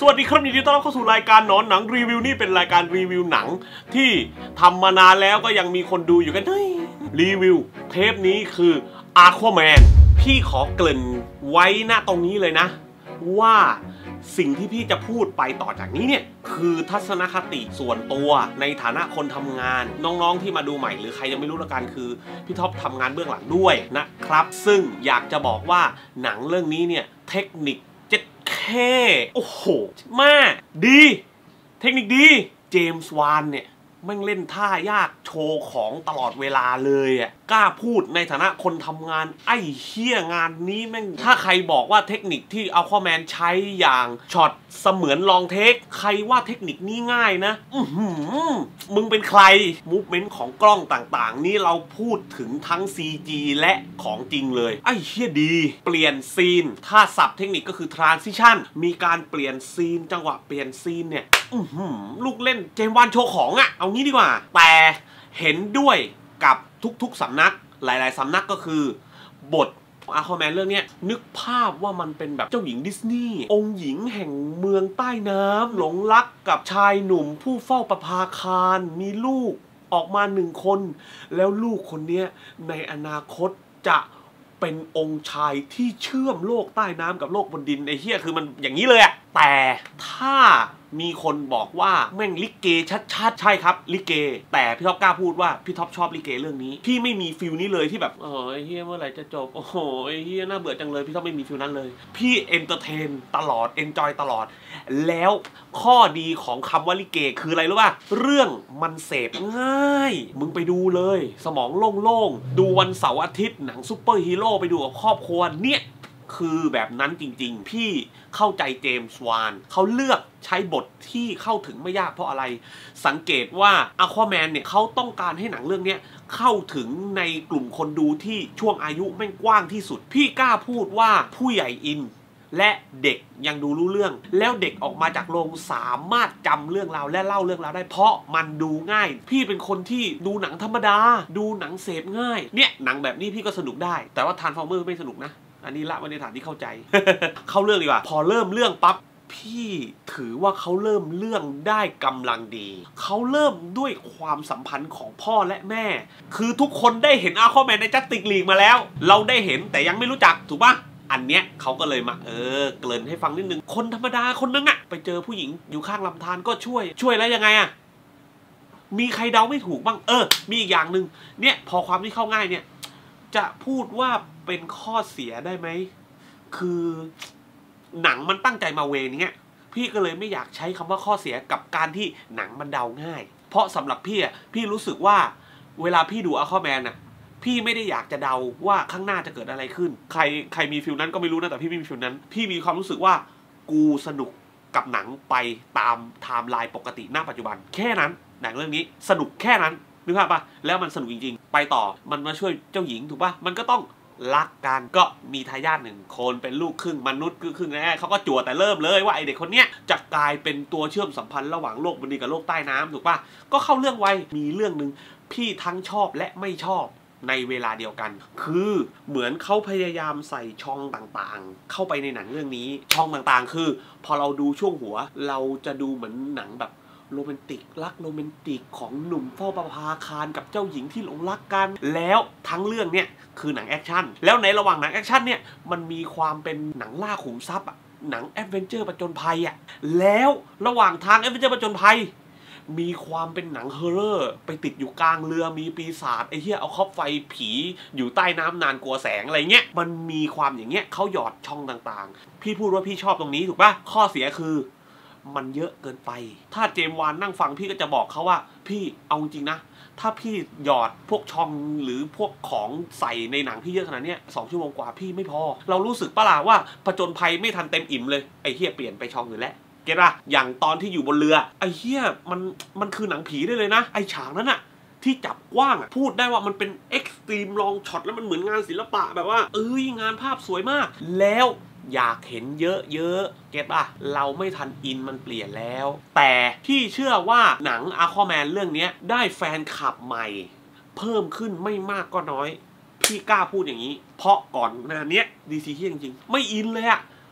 สวัสดีครับยินดีต้อนรับเข้าสู่รายการหนอนหนังรีวิวนี่เป็นรายการรีวิวหนังที่ทำมานานแล้วก็ยังมีคนดูอยู่กันรีวิวเทปนี้คือ Aquaman พี่ขอเกริ่นไว้ณตรงนี้เลยนะว่าสิ่งที่พี่จะพูดไปต่อจากนี้เนี่ยคือทัศนคติส่วนตัวในฐานะคนทำงานน้องๆที่มาดูใหม่หรือใครยังไม่รู้ละกันคือพี่ท็อปทำงานเบื้องหลังด้วยนะครับซึ่งอยากจะบอกว่าหนังเรื่องนี้เนี่ยเทคนิคโอ้โหมากดีเทคนิคดีเจมส์วานเนี่ยแม่งเล่นท่ายากโชว์ของตลอดเวลาเลยอ่ะกล้าพูดในฐานะคนทำงานไอ้เหี้ยงานนี้แม่งถ้าใครบอกว่าเทคนิคที่อัลควาแมนใช้อย่างช็อตเสมือนลองเทคใครว่าเทคนิคนี้ง่ายนะมึงเป็นใครมูฟเมนต์ของกล้องต่างๆนี่เราพูดถึงทั้ง CG และของจริงเลยไอ้เหี้ยดีเปลี่ยนซีนถ้าศัพท์เทคนิคก็คือ transition มีการเปลี่ยนซีนจังหวะเปลี่ยนซีนเนี่ยลูกเล่นเจมส์วานโชว์ของอะเอางี้ดีกว่าแต่เห็นด้วยกับทุกๆสำนักหลายๆสำนักก็คือบทAquamanเรื่องนี้นึกภาพว่ามันเป็นแบบเจ้าหญิงดิสนีย์องค์หญิงแห่งเมืองใต้น้ำหลงรักกับชายหนุ่มผู้เฝ้าประภาคารมีลูกออกมา1 คนแล้วลูกคนนี้ในอนาคตจะเป็นองค์ชายที่เชื่อมโลกใต้น้ำกับโลกบนดินไอ้เหี้ยคือมันอย่างนี้เลยอะแต่ถ้ามีคนบอกว่าแม่งลิเกชัดๆใช่ครับลิเกแต่พี่ท็อปกล้าพูดว่าพี่ท็อปชอบลิเกเรื่องนี้พี่ไม่มีฟิลนี้เลยที่แบบไอ้เหี้ยเมื่อไหร่จะจบโอ้โหไอ้เหี้ยน่าเบื่อจังเลยพี่ท็อปไม่มีฟิลนั้นเลยพี่เอนเตอร์เทนตลอดเอนจอยตลอดแล้วข้อดีของคำว่าลิเกคืออะไรรู้ป่ะเรื่องมันเสพง่ายมึงไปดูเลยสมองโล่งๆดูวันเสาร์อาทิตย์หนังซุปเปอร์ฮีโร่ไปดูกับครอบครัวเนี่ยคือแบบนั้นจริงๆพี่เข้าใจเจมส์วานเขาเลือกใช้บทที่เข้าถึงไม่ยากเพราะอะไรสังเกตว่าAquamanเนี่ยเขาต้องการให้หนังเรื่องนี้เข้าถึงในกลุ่มคนดูที่ช่วงอายุแม่งกว้างที่สุดพี่กล้าพูดว่าผู้ใหญ่อินและเด็กยังดูรู้เรื่องแล้วเด็กออกมาจากโรงสามารถจำเรื่องราวและเล่าเรื่องราวได้เพราะมันดูง่ายพี่เป็นคนที่ดูหนังธรรมดาดูหนังเสพง่ายเนี่ยหนังแบบนี้พี่ก็สนุกได้แต่ว่า Transformers ไม่สนุกนะอันนี้ละไว้ในฐานที่เข้าใจ เข้าเรื่องดีกว่าพอเริ่มเรื่องปั๊บพี่ถือว่าเขาเริ่มเรื่องได้กำลังดีเขาเริ่มด้วยความสัมพันธ์ของพ่อและแม่คือทุกคนได้เห็นAquamanในจัสติกลีกมาแล้วเราได้เห็นแต่ยังไม่รู้จักถูกปะอันเนี้ยเขาก็เลยมาเกริ่นให้ฟังนิดนึงคนธรรมดาคนนึงอะไปเจอผู้หญิงอยู่ข้างลำธารก็ช่วยแล้วยังไงอะมีใครเดาไม่ถูกบ้างมีอีกอย่างหนึ่งเนี่ยพอความที่เข้าง่ายเนี่ยจะพูดว่าเป็นข้อเสียได้ไหมคือหนังมันตั้งใจมาเวนี้พี่ก็เลยไม่อยากใช้คำว่าข้อเสียกับการที่หนังมันเดาง่ายเพราะสำหรับพี่รู้สึกว่าเวลาพี่ดูAquamanน่ะพี่ไม่ได้อยากจะเดาว่าข้างหน้าจะเกิดอะไรขึ้นใครมีฟิลนั้นก็ไม่รู้นะแต่พี่ไม่มีฟิลนั้นพี่มีความรู้สึกว่ากูสนุกกับหนังไปตามไทม์ไลน์ปกติณปัจจุบันแค่นั้นหนังเรื่องนี้สนุกแค่นั้นนึกภาพปะแล้วมันสนุกจริงๆไปต่อมันมาช่วยเจ้าหญิงถูกปะมันก็ต้องรักกันก็มีทายาท1 คนเป็นลูกครึ่งมนุษย์ครึ่งแน่เขาก็จั่วแต่เริ่มเลยว่าไอเด็กคนเนี้ยจะกลายเป็นตัวเชื่อมสัมพันธ์ระหว่างโลกบนดินกับโลกใต้น้ำถูกปะก็เข้าเรื่องไวมีเรื่องนึงพี่ทั้งชอบและไม่ชอบในเวลาเดียวกันคือเหมือนเขาพยายามใส่ช่องต่างๆเข้าไปในหนังเรื่องนี้ช่องต่างๆคือพอเราดูช่วงหัวเราจะดูเหมือนหนังแบบโรแมนติกรักโรแมนติกของหนุ่มเฝ้าประภาคารกับเจ้าหญิงที่หลงรักกันแล้วทั้งเรื่องเนี่ยคือหนังแอคชั่นแล้วในระหว่างหนังแอคชั่นเนี่ยมันมีความเป็นหนังล่าขุมทรัพย์หนังแอดเวนเจอร์ผจญภัยแล้วระหว่างทางแอดเวนเจอร์ผจญภัยมีความเป็นหนังฮอร์เรอร์ไปติดอยู่กลางเรือมีปีศาจไอ้เหี้ยเอาคบไฟผีอยู่ใต้น้ำนานกลัวแสงอะไรเงี้ยมันมีความอย่างเงี้ยเขาหยอดช่องต่างๆพี่พูดว่าพี่ชอบตรงนี้ถูกปะข้อเสียคือมันเยอะเกินไปถ้าเจมส์วานนั่งฟังพี่ก็จะบอกเขาว่าพี่เอาจริงนะถ้าพี่หยอดพวกช่องหรือพวกของใส่ในหนังพี่เยอะขนาดนี้2 ชั่วโมงกว่าพี่ไม่พอเรารู้สึกปะล่ะว่าผจญภัยไม่ทันเต็มอิ่มเลยไอ้เหี้ยเปลี่ยนไปช่องอื่นแล้วเก็ตป่ะอย่างตอนที่อยู่บนเรือไอ้เหี้ยมันคือหนังผีได้เลยนะไอ้ฉากนั้นอะที่จับกว้างพูดได้ว่ามันเป็นเอ็กซ์ตรีมลองช็อตแล้วมันเหมือนงานศิลปะแบบว่างานภาพสวยมากแล้วอยากเห็นเยอะๆเก็ตป่ะเราไม่ทันอินมันเปลี่ยนแล้วแต่พี่เชื่อว่าหนังAquamanเรื่องนี้ได้แฟนคลับใหม่เพิ่มขึ้นไม่มากก็น้อยพี่กล้าพูดอย่างนี้เพราะก่อนหน้านี้DC จริงๆไม่อินเลย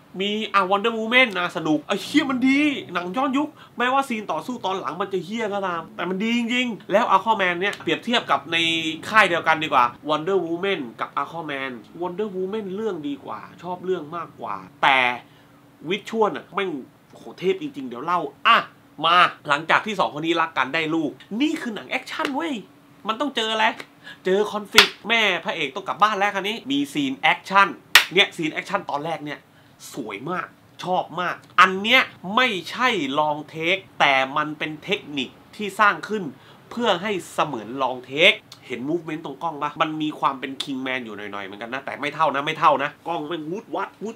มีWonder Womanสนุกเฮี้ยมันดีหนังย้อนยุคแม้ว่าซีนต่อสู้ตอนหลังมันจะเฮี้ยก็ตามแต่มันดีจริงๆแล้วAquamanเนี่ยเปรียบเทียบกับในค่ายเดียวกันดีกว่า Wonder Woman กับ Aquaman Wonder Woman เรื่องดีกว่าชอบเรื่องมากกว่าแต่วิชวลแม่งโหเทพจริงๆเดี๋ยวเล่ามาหลังจากที่2คนนี้รักกันได้ลูกนี่คือหนังแอคชั่นเว้ยมันต้องเจออะไรเจอคอนฟลิกต์แม่พระเอกต้องกลับบ้านแล้วคันนี้มีซีนแอคชั่นเนี่ยซีนแอคชั่นตอนแรกเนี่ยสวยมากชอบมากอันเนี้ยไม่ใช่ลองเทคแต่มันเป็นเทคนิคที่สร้างขึ้นเพื่อให้เสมือนลองเทคเห็นมูฟเมนต์ตรงกล้องปะมันมีความเป็นคิงแมนอยู่หน่อยๆเหมือนกันนะแต่ไม่เท่านะกล้องเป็นวุด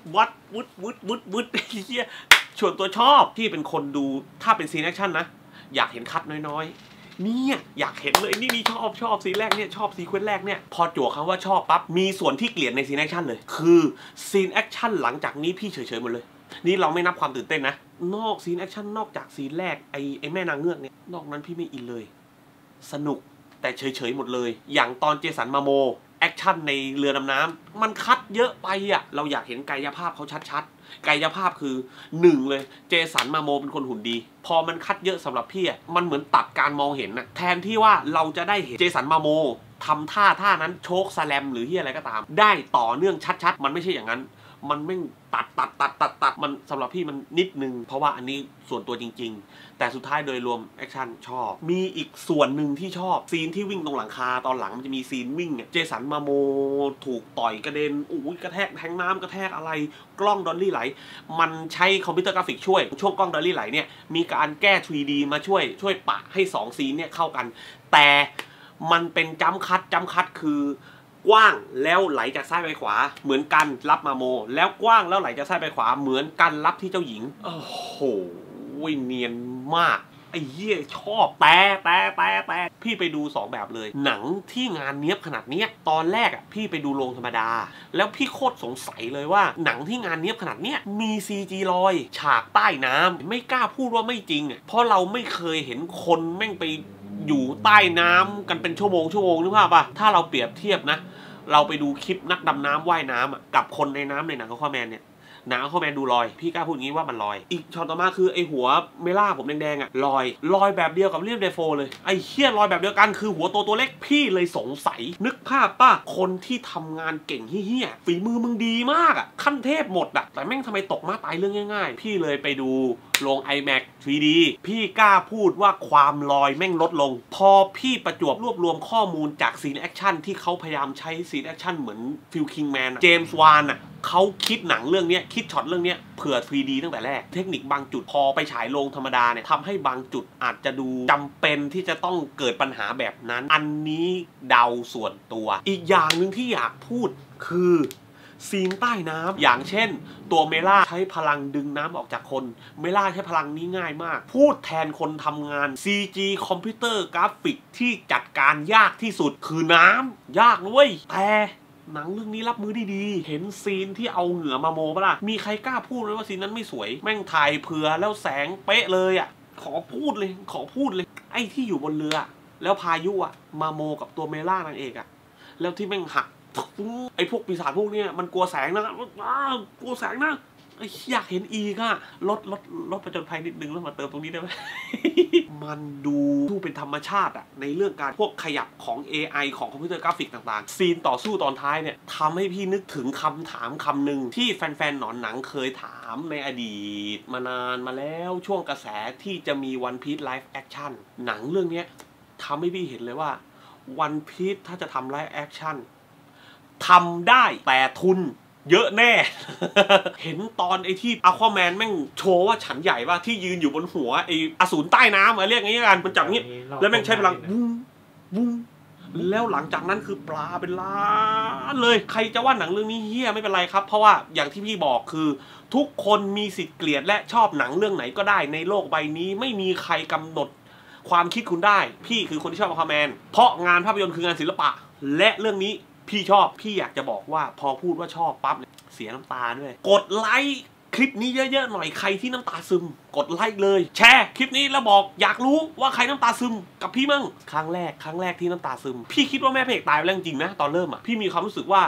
เฮียส่วนตัวชอบที่เป็นคนดูถ้าเป็นซีนแอคชั่นนะอยากเห็นคัดน้อยๆเนี่ยอยากเห็นเลยนี่ชอบซีนแรกเนี่ยชอบซีเควนต์แรกเนี่ยพอจั่วคำว่าชอบปั๊บมีส่วนที่เกลียดในซีนแอคชั่นเลยคือซีนแอคชั่นหลังจากนี้พี่เฉยๆหมดเลยนี่เราไม่นับความตื่นเต้นนะนอกซีนแอคชั่นนอกจากซีนแรกไอ้แม่นางเงือกเนี่ยนอกนั้นพี่ไม่อินเลยสนุกแต่เฉยๆหมดเลยอย่างตอนเจสันมาโมแอคชั่นในเรือดำน้ำมันคัดเยอะไปเราอยากเห็นกายภาพเขาชัดๆกายภาพคือ1เลยเจสันมาโมเป็นคนหุ่นดีพอมันคัดเยอะสำหรับพี่มันเหมือนตัดการมองเห็นแทนที่ว่าเราจะได้เห็นเจสันมาโมทำท่านั้นโชคสแลมหรือที่อะไรก็ตามได้ต่อเนื่องชัดๆมันไม่ใช่อย่างนั้นมันไม่ตัดมันสำหรับพี่มันนิดนึงเพราะว่าอันนี้ส่วนตัวจริงๆแต่สุดท้ายโดยรวมแอคชั่นชอบมีอีกส่วนหนึ่งที่ชอบซีนที่วิ่งตรงหลังคาตอนหลังมันจะมีซีนวิ่งเจสันมาโมถูกต่อยกระเด็นกระแทกแทงน้ำกระแทกอะไรกล้องดอลลี่ไหลมันใช้คอมพิวเตอร์กราฟิกช่วยช่วงกล้องดอลลี่ไหลเนี่ยมีการแก้ 3D มาช่วยปะให้2ซีนเนี่ยเข้ากันแต่มันเป็นจัมป์คัทคือกว้างแล้วไหลจากซ้ายไปขวาเหมือนกันรับมาโมแล้วกว้างแล้วไหลจากซ้ายไปขวาเหมือนกันรับที่เจ้าหญิงโอ้โหเนียนมากไอ้เหี้ยชอบแต่พี่ไปดู2แบบเลยหนังที่งานเนี้ยบขนาดเนี้ยตอนแรกพี่ไปดูโรงธรรมดาแล้วพี่โคตรสงสัยเลยว่าหนังที่งานเนี้ยบขนาดเนี้ยมี CG ลอยฉากใต้น้ำไม่กล้าพูดว่าไม่จริงเพราะเราไม่เคยเห็นคนแม่งไปอยู่ใต้น้ำกันเป็นชั่วโมงนึกภาพป่ะถ้าเราเปรียบเทียบนะเราไปดูคลิปนักดำน้ำว่ายน้ำกับคนในน้ำในหนังAquamanเนี่ยหนังAquamanดูลอยพี่กล้าพูดงี้ว่ามันลอยอีกช็อตต่อมาคือไอหัวเมล่าผมแดงๆลอยแบบเดียวกับเรียบเดโฟเลยไอเฮี้ยลอยแบบเดียวกันคือหัวตัวเล็กพี่เลยสงสัยนึกภาพป่ะคนที่ทำงานเก่งเฮี้ยฝีมือมึงดีมากขั้นเทพหมดแต่แม่งทำไมตกมาตายเรื่องง่ายๆพี่เลยไปดูโรง IMAX 3D พี่กล้าพูดว่าความลอยแม่งลดลงพอพี่ประจวบรวบรวมข้อมูลจากซีนแอคชั่นที่เขาพยายามใช้ซีนแอคชั่นเหมือนฟิลคิงแมนเจมส์วานเขาคิดหนังเรื่องนี้คิดช็อตเรื่องนี้เผื่อ 3D ตั้งแต่แรกเทคนิคบางจุดพอไปฉายโรงธรรมดาเนี่ยทำให้บางจุดอาจจะดูจำเป็นที่จะต้องเกิดปัญหาแบบนั้นอันนี้เดาส่วนตัวอีกอย่างหนึ่งที่อยากพูดคือซีนใต้น้ำอย่างเช่นตัวเมล่าใช้พลังดึงน้ำออกจากคนเมล่าใช้พลังนี้ง่ายมากพูดแทนคนทำงาน CG คอมพิวเตอร์กราฟิกที่จัดการยากที่สุดคือน้ำยากนะเว้ยแต่หนังเรื่องนี้รับมือได้ดีเห็นซีนที่เอาเหงื่อมาโมปะล่ะมีใครกล้าพูดเลยว่าซีนนั้นไม่สวยแม่งถ่ายเผื่อแล้วแสงเป๊ะเลยขอพูดเลยไอ้ที่อยู่บนเรือแล้วพายุมาโมกับตัวเมล่านางเอกแล้วที่แม่งหักไอ้พวกปีศาจพวกนี้มันกลัวแสงนะกลัวแสงนะอยากเห็นอีกลดประจนภัยนิดนึงแล้วมาเติมตรงนี้ได้ไหม มันดูเป็นธรรมชาติในเรื่องการพวกขยับของ AI ของคอมพิวเตอร์กราฟิกต่างๆซีนต่อสู้ตอนท้ายเนี่ยทำให้พี่นึกถึงคำถามคำหนึ่งที่แฟนๆหนอนหนังเคยถามในอดีตมานานมาแล้วช่วงกระแสที่จะมี One Piece Live Action หนังเรื่องนี้ทำให้พี่เห็นเลยว่า One Piece ถ้าจะทำ Live Action ทำได้แต่ทุนเยอะแน่ เห็นตอนไอ้ที่Aquamanแม่งโชว์ว่าฉันใหญ่ป่ะที่ยืนอยู่บนหัวไอ้อสูรใต้น้ำเรียกงี้กันมันจับงี้แล้วแม่งใช้พลังบุ้งแล้วหลังจากนั้นคือปลาเป็นล้านเลยใครจะว่าหนังเรื่องนี้เฮี้ยไม่เป็นไรครับเพราะว่าอย่างที่พี่บอกคือทุกคนมีสิทธิ์เกลียดและชอบหนังเรื่องไหนก็ได้ในโลกใบนี้ไม่มีใครกำหนดความคิดคุณได้พี่คือคนที่ชอบAquamanเพราะงานภาพยนตร์คืองานศิลปะและเรื่องนี้พี่ชอบพี่อยากจะบอกว่าพอพูดว่าชอบปั๊บเสียน้ำตาด้วยกดไลค์คลิปนี้เยอะๆหน่อยใครที่น้ำตาซึมกดไลค์เลยแชร์คลิปนี้แล้วบอกอยากรู้ว่าใครน้ำตาซึมกับพี่มั่งครั้งแรกที่น้ำตาซึมพี่คิดว่าแม่พระเอกตายไปแล้วจริงๆนะตอนเริ่มพี่มีความรู้สึกว่า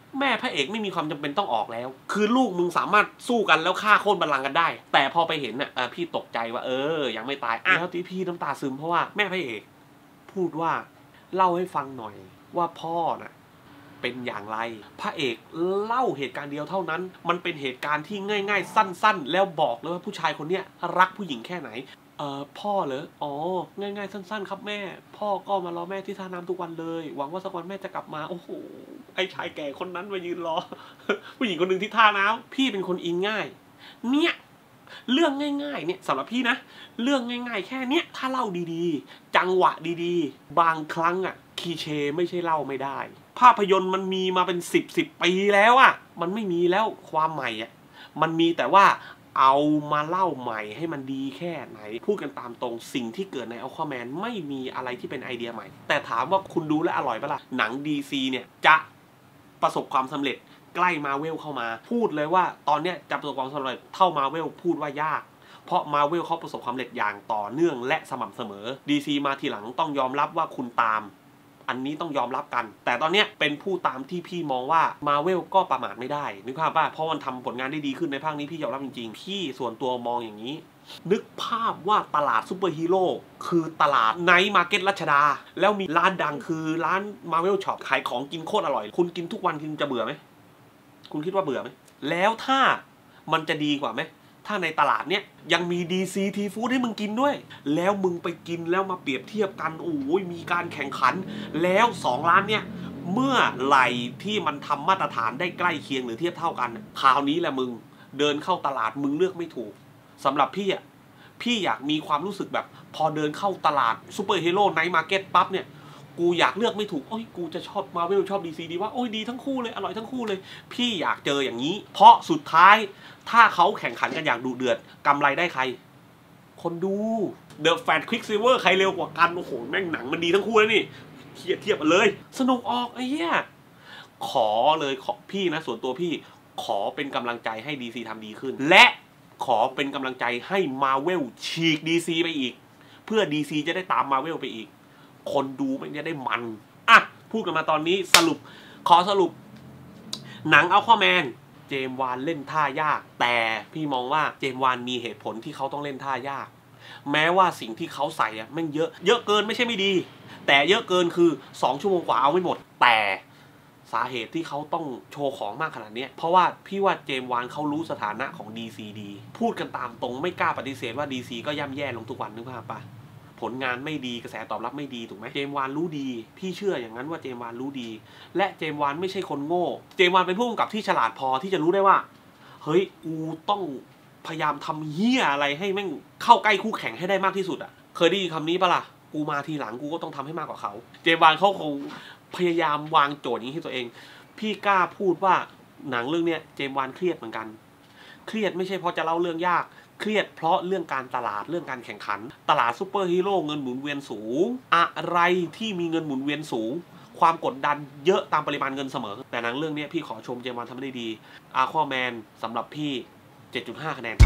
แม่พระเอกไม่มีความจำเป็นต้องออกแล้วคือลูกมึงสามารถสู้กันแล้วฆ่าโค่นบัลลังก์กันได้แต่พอไปเห็นน่ะพี่ตกใจว่ายังไม่ตายแล้วที่พี่น้ำตาซึมเพราะว่าแม่พระเอกพูดว่าเล่าให้ฟังหน่อยว่าพ่อน่ะเป็นอย่างไรพระเอกเล่าเหตุการณ์เดียวเท่านั้นมันเป็นเหตุการณ์ที่ง่ายๆสั้นๆแล้วบอกเลยว่าผู้ชายคนเนี้ยรักผู้หญิงแค่ไหนพ่อเหรออ๋อง่ายๆสั้นๆครับแม่พ่อก็มารอแม่ที่ท่าน้ำทุกวันเลยหวังว่าสักวันแม่จะกลับมาโอ้โหไอ้ชายแก่คนนั้นมายืนรอ ผู้หญิงคนหนึ่งที่ท่าน้ำพี่เป็นคนอินง่ายเนี่ยเรื่องง่ายๆเนี่ยสำหรับพี่นะเรื่องง่ายๆแค่เนี้ยถ้าเล่าดีๆจังหวะดีๆบางครั้งคีเชไม่ใช่เล่าไม่ได้ภาพยนตร์มันมีมาเป็น10 ปีแล้วมันไม่มีแล้วความใหม่มันมีแต่ว่าเอามาเล่าใหม่ให้มันดีแค่ไหนพูดกันตามตรงสิ่งที่เกิดในอัลควาแมนไม่มีอะไรที่เป็นไอเดียใหม่แต่ถามว่าคุณดูและอร่อยปะล่ะหนัง DC เนี่ยจะประสบความสำเร็จใกล้มาเวลเข้ามาพูดเลยว่าตอนเนี้ยจะประสบความสำเร็จเท่ามาเวลพูดว่ายากเพราะมาเวลเขาประสบความสำเร็จอย่างต่อเนื่องและสม่ำเสมอ DC มาทีหลังต้องยอมรับว่าคุณตามอันนี้ต้องยอมรับกันแต่ตอนนี้เป็นผู้ตามที่พี่มองว่ามาเวลก็ประมาทไม่ได้นึกภาพว่าเพราะมันทำผลงานได้ดีขึ้นในภาคนี้พี่ยอมรับจริงๆพี่ส่วนตัวมองอย่างนี้นึกภาพว่าตลาดซูเปอร์ฮีโร่คือตลาดไนท์มาร์เก็ตรัชดาแล้วมีร้านดังคือร้านมาเวลช็อปขายของกินโคตรอร่อยคุณกินทุกวันคุณจะเบื่อไหมคุณคิดว่าเบื่อไหมแล้วถ้ามันจะดีกว่าไหมถ้าในตลาดเนี้ยยังมี DC ทีฟู้ดให้มึงกินด้วยแล้วมึงไปกินแล้วมาเปรียบเทียบกันโอ้ยมีการแข่งขันแล้ว2ร้านเนี้ยเมื่อไหร่ที่มันทำมาตรฐานได้ใกล้เคียงหรือเทียบเท่ากันคราวนี้แหละมึงเดินเข้าตลาดมึงเลือกไม่ถูกสำหรับพี่พี่อยากมีความรู้สึกแบบพอเดินเข้าตลาดซูเปอร์ฮีโร่ไนท์มาร์เก็ตปั๊บเนี่ยกูอยากเลือกไม่ถูกโอ้ยกูจะชอบมาเวลชอบ DC ดีว่าโอ้ยดีทั้งคู่เลยอร่อยทั้งคู่เลยพี่อยากเจออย่างนี้เพราะสุดท้ายถ้าเขาแข่งขันกันอย่างดุเดือดกำไรได้ใครคนดู The Fat Quicksilver ใครเร็วกว่ากันโอ้โหแม่งหนังมันดีทั้งคู่แล้วนี่เทียบกันเลยสนุกออกไอ้เหี้ยขอเลยขอพี่นะส่วนตัวพี่ขอเป็นกำลังใจให้ DC ทำดีขึ้นและขอเป็นกำลังใจให้ Marvel ฉีก DC ไปอีกเพื่อ DC จะได้ตาม Marvel ไปอีกคนดูมันจะได้มันพูดกันมาตอนนี้ขอสรุปหนังอัลควาแมนเจมส์วานเล่นท่ายากแต่พี่มองว่าเจมส์วานมีเหตุผลที่เขาต้องเล่นท่ายากแม้ว่าสิ่งที่เขาใส่แม่งเยอะเกินไม่ใช่ไม่ดีแต่เยอะเกินคือ2 ชั่วโมงกว่าเอาไม่หมดแต่สาเหตุที่เขาต้องโชว์ของมากขนาดนี้เพราะว่าพี่ว่าเจมส์วานเขารู้สถานะของ DC ดีพูดกันตามตรงไม่กล้าปฏิเสธว่า DC ก็ย่ำแย่ลงทุกวันนึกภาพปะผลงานไม่ดีกระแสตอบรับไม่ดีถูกไหมเจมส์วานรู้ดีพี่เชื่ออย่างนั้นว่าเจมส์วานรู้ดีและเจมส์วานไม่ใช่คนโง่เจมส์วานเป็นผู้กำกับที่ฉลาดพอที่จะรู้ได้ว่าเฮ้ยกูต้องพยายามทำเหี้ยอะไรให้แม่งเข้าใกล้คู่แข่งให้ได้มากที่สุดเคยได้ยินคำนี้ปะล่ะกูมาทีหลังกูก็ต้องทำให้มากกว่าเขาเจมส์วานเขาคงพยายามวางโจทย์อย่างนี้ให้ตัวเองพี่กล้าพูดว่าหนังเรื่องนี้เจมส์วานเครียดเหมือนกันเครียดไม่ใช่เพราะจะเล่าเรื่องยากเครียดเพราะเรื่องการตลาดเรื่องการแข่งขันตลาดซูเปอร์ฮีโร่เงินหมุนเวียนสูงอะไรที่มีเงินหมุนเวียนสูงความกดดันเยอะตามปริมาณเงินเสมอแต่หนังเรื่องนี้พี่ขอชมเจมส์วานทำได้ดีอาควาแมนสำหรับพี่ 7.5 คะแนน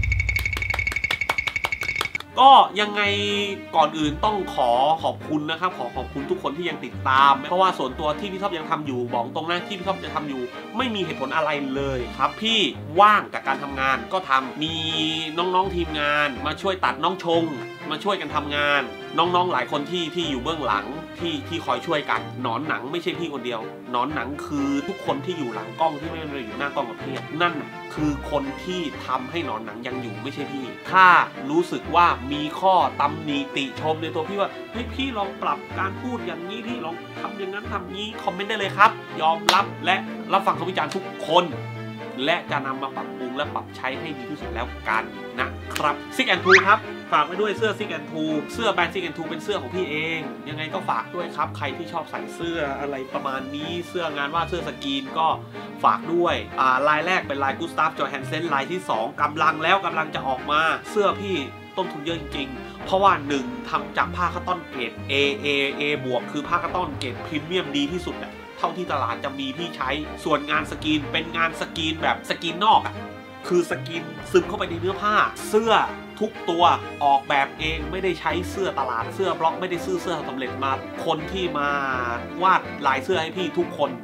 ก็ยังไงก่อนอื่นต้องขอบคุณนะครับขอบคุณทุกคนที่ยังติดตามเพราะว่าส่วนตัวที่พี่ท็อปยังทำอยู่บอกตรงนะที่พี่ท็อปจะทำอยู่ไม่มีเหตุผลอะไรเลยครับพี่ว่างจากการทำงานก็ทำมีน้องๆทีมงานมาช่วยตัดน้องชงมาช่วยกันทำงานน้องๆหลายคนที่อยู่เบื้องหลังที่คอยช่วยกันหนอนหนังไม่ใช่พี่คนเดียวหนอนหนังคือทุกคนที่อยู่หลังกล้องที่ไม่ได้อยู่หน้ากล้องกับพี่นั่นคือคนที่ทำให้หนอนหนังยังอยู่ไม่ใช่พี่ถ้ารู้สึกว่ามีข้อตำหนิติชมในตัวพี่ว่าเฮ้ยพี่ลองปรับการพูดอย่างนี้พี่ลองทำอย่างนั้นทำนี้คอมเมนต์ได้เลยครับยอมรับและรับฟังคำวิจารณ์ทุกคนและจะนำมาปรับปรุงและปรับใช้ให้ดีที่สุดแล้วกันนะครับซิกแอนทูครับฝากไว้ด้วยเสื้อซิกแอนทูเสื้อแบรนด์ซิกแอนทูเป็นเสื้อของพี่เองยังไงก็ฝากด้วยครับใครที่ชอบใส่เสื้ออะไรประมาณนี้เสื้องานวาดเสื้อสกรีนก็ฝากด้วยลายแรกเป็นลายกูสตาฟจอแฮนเซนลายที่2กำลังจะออกมาเสื้อพี่ต้นทุนเยอะจริงๆเพราะว่า1ทำจากผ้าคัตตอนเกรด A บวกคือผ้าคัตตอนเกรดพรีเมียมดีที่สุดเท่าที่ตลาดจะมีพี่ใช้ส่วนงานสกรีนเป็นงานสกรีนแบบสกรีนนอกคือสกรีนซึมเข้าไปในเนื้อผ้าเสื้อทุกตัวออกแบบเองไม่ได้ใช้เสื้อตลาดเสื้อบล็อกไม่ได้ซื้อเสื้อสำเร็จมาคนที่มาวาดลายเสื้อให้พี่ทุกคน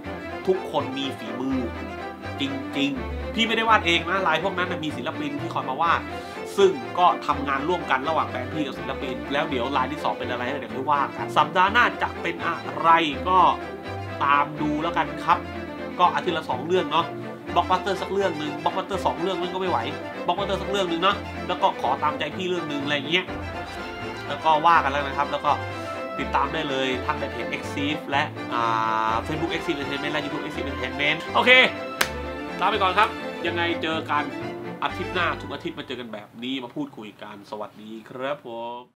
ทุกคนมีฝีมือจริงๆพี่ไม่ได้วาดเองนะลายพวกนั้นมีศิลปินที่คอยมาวาดซึ่งก็ทำงานร่วมกันระหว่างแฟนพี่กับศิลปินแล้วเดี๋ยวลายที่2เป็นอะไรเดี๋ยวค่อยว่ากันสัปดาห์หน้าจะเป็นอะไรก็ตามดูแล้วกันครับก็อาทิตย์ละ2 เรื่องเนาะบล็อกบัสเตอร์สักเรื่องหนึ่งบล็อกบัสเตอร์2 เรื่องนึงก็ไม่ไหวบล็อกบัสเตอร์สักเรื่องหนึ่งเนาะแล้วก็ขอตามใจพี่เรื่องนึงอะไรอย่างเงี้ยแล้วก็ว่ากันแล้วนะครับแล้วก็ติดตามได้เลยทั้งในเพจ Exif และFacebook Exif Entertainment และ YouTube Exif Entertainment โอเคลาไปก่อนครับยังไงเจอกันอาทิตย์หน้าทุกอาทิตย์มาเจอกันแบบนี้มาพูดคุยกันสวัสดีครับผม